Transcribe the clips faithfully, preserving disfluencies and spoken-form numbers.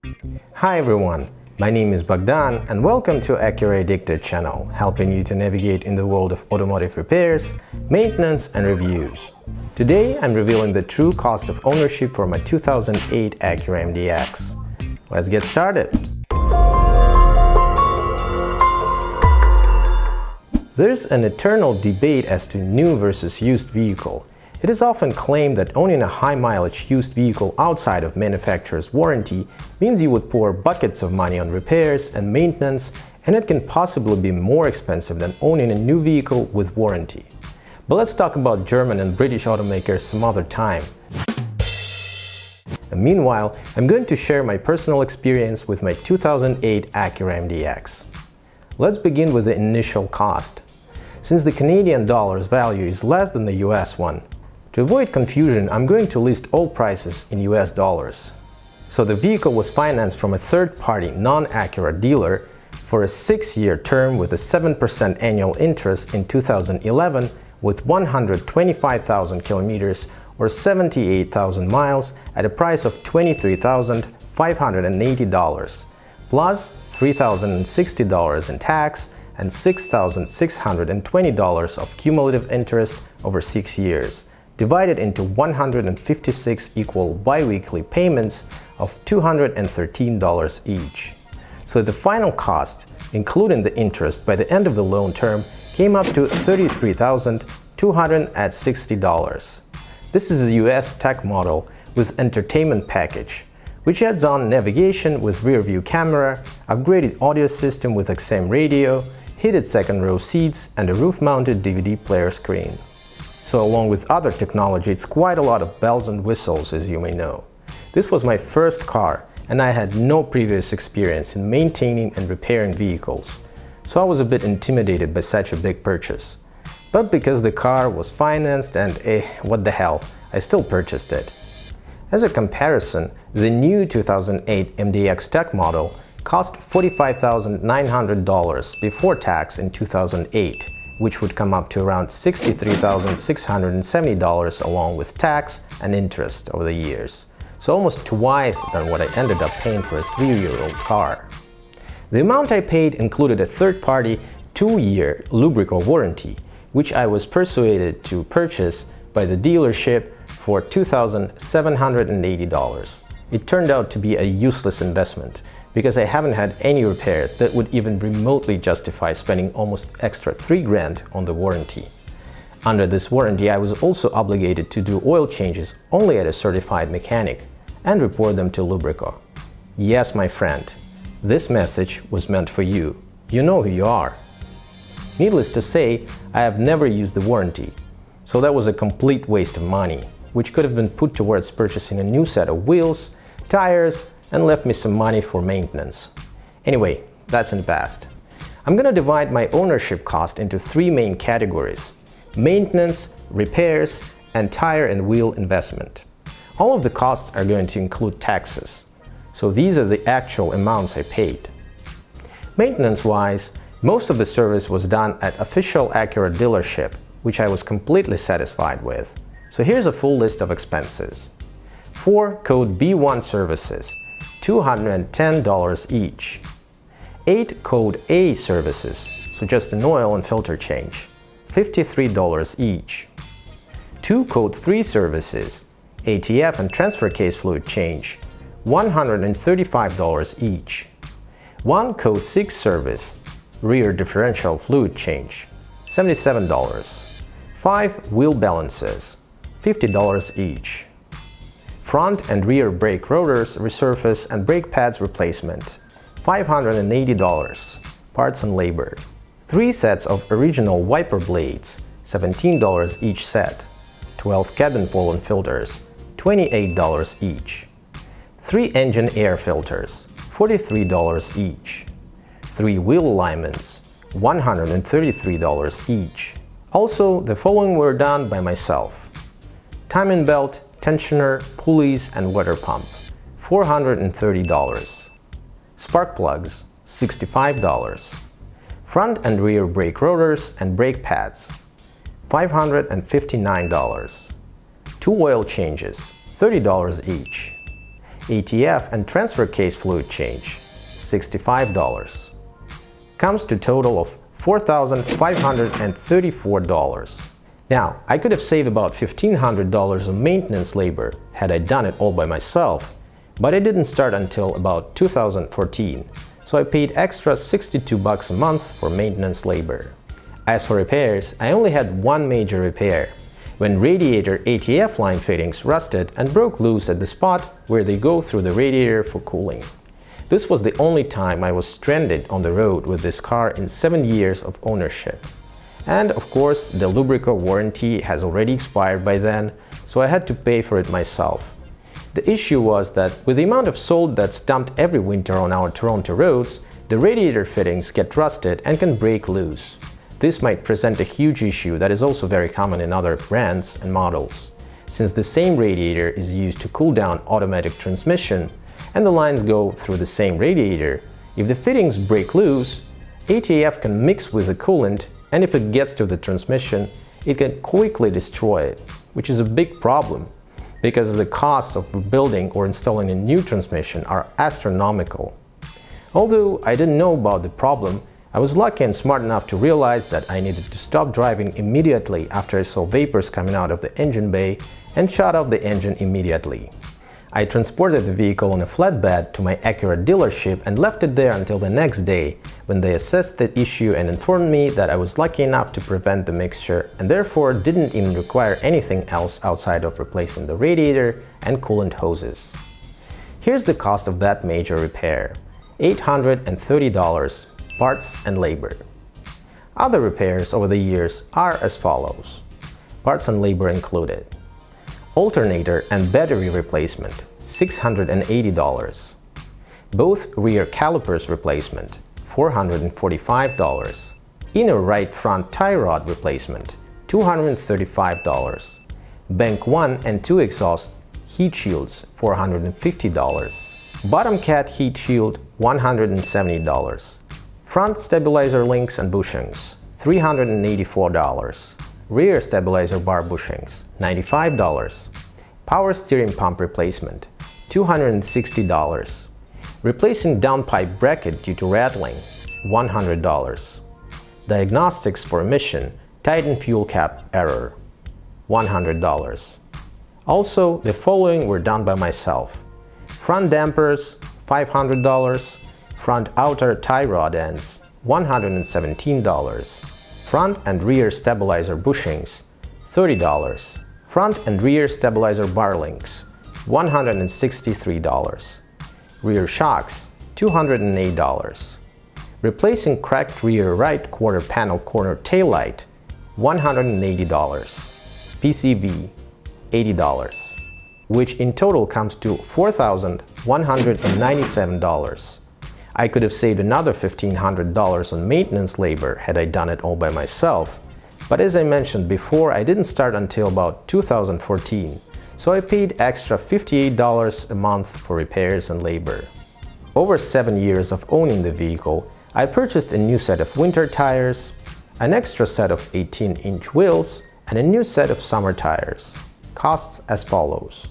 Hi everyone, my name is Bogdan and welcome to Acura Addicted channel, helping you to navigate in the world of automotive repairs, maintenance and reviews. Today I'm revealing the true cost of ownership for my two thousand eight Acura M D X. Let's get started! There's an eternal debate as to new versus used vehicle. It is often claimed that owning a high-mileage used vehicle outside of manufacturer's warranty means you would pour buckets of money on repairs and maintenance, and it can possibly be more expensive than owning a new vehicle with warranty. But let's talk about German and British automakers some other time. And meanwhile, I'm going to share my personal experience with my two thousand eight Acura M D X. Let's begin with the initial cost. Since the Canadian dollar's value is less than the U S one, to avoid confusion, I'm going to list all prices in U S dollars. So the vehicle was financed from a third-party non-Acura dealer for a six-year term with a seven percent annual interest in two thousand eleven with one hundred twenty-five thousand kilometers or seventy-eight thousand miles at a price of twenty-three thousand five hundred eighty dollars, plus three thousand sixty dollars in tax and six thousand six hundred twenty dollars of cumulative interest over six years. Divided into one hundred fifty-six equal bi-weekly payments of two hundred thirteen dollars each. So the final cost, including the interest by the end of the loan term, came up to thirty-three thousand two hundred sixty dollars. This is a U S tech model with entertainment package, which adds on navigation with rear-view camera, upgraded audio system with X M radio, heated second-row seats, and a roof-mounted D V D player screen. So along with other technology, it's quite a lot of bells and whistles, as you may know. This was my first car, and I had no previous experience in maintaining and repairing vehicles, so I was a bit intimidated by such a big purchase. But because the car was financed and eh, what the hell, I still purchased it. As a comparison, the new two thousand eight M D X Tech model cost forty-five thousand nine hundred dollars before tax in two thousand eight. Which would come up to around sixty-three thousand six hundred seventy dollars along with tax and interest over the years, so almost twice than what I ended up paying for a three-year-old car. The amount I paid included a third-party two-year lubricant warranty, which I was persuaded to purchase by the dealership for two thousand seven hundred eighty dollars. It turned out to be a useless investment, because I haven't had any repairs that would even remotely justify spending almost extra three grand on the warranty. Under this warranty, I was also obligated to do oil changes only at a certified mechanic and report them to Lubrico. Yes, my friend, this message was meant for you. You know who you are. Needless to say, I have never used the warranty, so that was a complete waste of money, which could have been put towards purchasing a new set of wheels, tires, and left me some money for maintenance. Anyway, that's in the past. I'm gonna divide my ownership cost into three main categories: maintenance, repairs, and tire and wheel investment. All of the costs are going to include taxes, so these are the actual amounts I paid. Maintenance-wise, most of the service was done at official Acura dealership, which I was completely satisfied with. So here's a full list of expenses. Four code B one services, two hundred ten dollars each. Eight code A services, so just an oil and filter change, fifty-three dollars each. Two code three services, A T F and transfer case fluid change, one hundred thirty-five dollars each. One code six service, rear differential fluid change, seventy-seven dollars. Five wheel balances, fifty dollars each. Front and rear brake rotors resurface and brake pads replacement, five hundred eighty dollars, parts and labor. Three sets of original wiper blades, seventeen dollars each set. twelve cabin pollen filters, twenty-eight dollars each. Three engine air filters, forty-three dollars each. Three wheel alignments, one hundred thirty-three dollars each. Also, the following were done by myself: timing belt, tensioner, pulleys, and water pump, four hundred thirty dollars. Spark plugs, sixty-five dollars. Front and rear brake rotors and brake pads, five hundred fifty-nine dollars. Two oil changes, thirty dollars each. A T F and transfer case fluid change, sixty-five dollars. Comes to a total of four thousand five hundred thirty-four dollars. Now, I could have saved about fifteen hundred dollars of maintenance labor had I done it all by myself, but I didn't start until about two thousand fourteen, so I paid extra sixty-two bucks a month for maintenance labor. As for repairs, I only had one major repair, when radiator A T F line fittings rusted and broke loose at the spot where they go through the radiator for cooling. This was the only time I was stranded on the road with this car in seven years of ownership. And of course, the lubricant warranty has already expired by then, so I had to pay for it myself. The issue was that with the amount of salt that's dumped every winter on our Toronto roads, the radiator fittings get rusted and can break loose. This might present a huge issue that is also very common in other brands and models. Since the same radiator is used to cool down automatic transmission and the lines go through the same radiator, if the fittings break loose, A T F can mix with the coolant, and if it gets to the transmission, it can quickly destroy it, which is a big problem because the costs of rebuilding or installing a new transmission are astronomical. Although I didn't know about the problem, I was lucky and smart enough to realize that I needed to stop driving immediately after I saw vapors coming out of the engine bay and shut off the engine immediately. I transported the vehicle on a flatbed to my Acura dealership and left it there until the next day, when they assessed the issue and informed me that I was lucky enough to prevent the mixture and therefore didn't even require anything else outside of replacing the radiator and coolant hoses. Here's the cost of that major repair: eight hundred thirty dollars, parts and labor. Other repairs over the years are as follows. Parts and labor included: alternator and battery replacement, six hundred eighty dollars. Both rear calipers replacement, four hundred forty-five dollars. Inner right front tie rod replacement, two hundred thirty-five dollars. Bank one and two exhaust heat shields, four hundred fifty dollars. Bottom cat heat shield, one hundred seventy dollars. Front stabilizer links and bushings, three hundred eighty-four dollars. Rear stabilizer bar bushings, ninety-five dollars. Power steering pump replacement, two hundred sixty dollars. Replacing downpipe bracket due to rattling, one hundred dollars. Diagnostics for emission, Titan fuel cap error, one hundred dollars. Also, the following were done by myself: front dampers, five hundred dollars. Front outer tie rod ends, one hundred seventeen dollars. Front and rear stabilizer bushings, thirty dollars. Front and rear stabilizer bar links, one hundred sixty-three dollars. Rear shocks, two hundred eight dollars. Replacing cracked rear right quarter panel corner taillight, one hundred eighty dollars. P C V, eighty dollars, which in total comes to four thousand one hundred ninety-seven dollars. I could have saved another fifteen hundred dollars on maintenance labor had I done it all by myself, but as I mentioned before, I didn't start until about two thousand fourteen, so I paid extra fifty-eight dollars a month for repairs and labor. Over seven years of owning the vehicle, I purchased a new set of winter tires, an extra set of eighteen inch wheels, and a new set of summer tires. Costs as follows: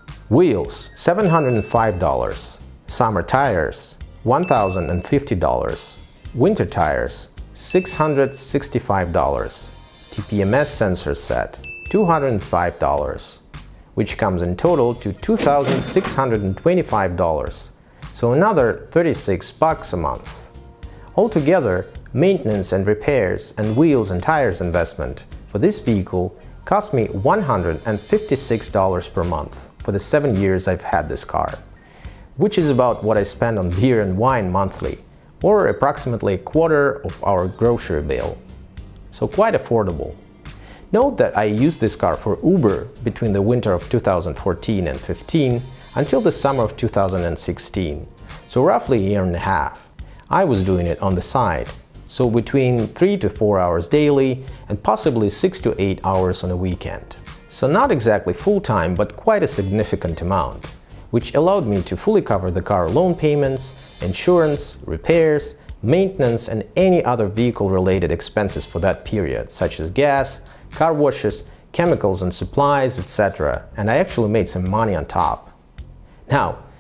wheels, seven hundred five dollars. Summer tires, one thousand fifty dollars. Winter tires, six hundred sixty-five dollars. T P M S sensor set, two hundred five dollars, which comes in total to two thousand six hundred twenty-five dollars, so another thirty-six bucks a month. Altogether, maintenance and repairs and wheels and tires investment for this vehicle cost me one hundred fifty-six dollars per month for the seven years I've had this car, which is about what I spend on beer and wine monthly, or approximately a quarter of our grocery bill. So quite affordable. Note that I used this car for Uber between the winter of two thousand fourteen and fifteen until the summer of two thousand sixteen, so roughly a year and a half. I was doing it on the side, so between three to four hours daily and possibly six to eight hours on a weekend. So not exactly full-time, but quite a significant amount, which allowed me to fully cover the car loan payments, insurance, repairs, maintenance, and any other vehicle-related expenses for that period, such as gas, car washes, chemicals and supplies, et cetera, and I actually made some money on top. Now,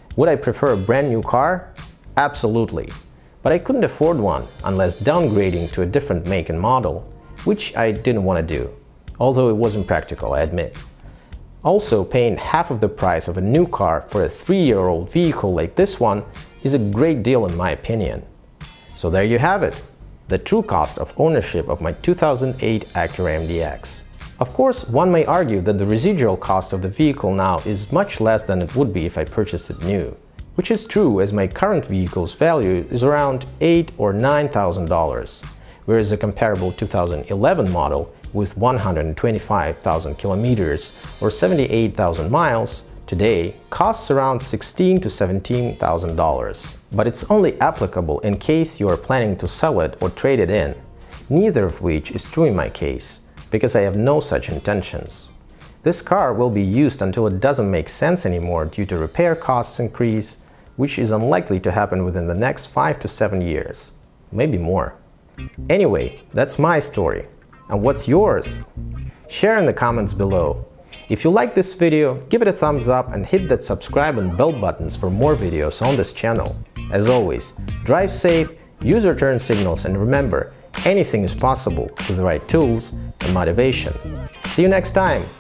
Would I prefer a brand new car? Absolutely. But I couldn't afford one unless downgrading to a different make and model, which I didn't want to do, although it wasn't practical, I admit. Also, paying half of the price of a new car for a three-year-old vehicle like this one is a great deal in my opinion. So there you have it, the true cost of ownership of my two thousand eight Acura M D X. Of course, one may argue that the residual cost of the vehicle now is much less than it would be if I purchased it new, which is true as my current vehicle's value is around eight thousand or nine thousand dollars, whereas a comparable two thousand eleven model with one hundred twenty-five thousand kilometers or seventy-eight thousand miles today costs around sixteen thousand to seventeen thousand dollars. But it's only applicable in case you are planning to sell it or trade it in, neither of which is true in my case, because I have no such intentions. This car will be used until it doesn't make sense anymore due to repair costs increase, which is unlikely to happen within the next five to seven years, maybe more. Anyway, that's my story. And what's yours? Share in the comments below. If you like this video, give it a thumbs up and hit that subscribe and bell buttons for more videos on this channel. As always, drive safe, use your turn signals, and remember, anything is possible with the right tools and motivation. See you next time!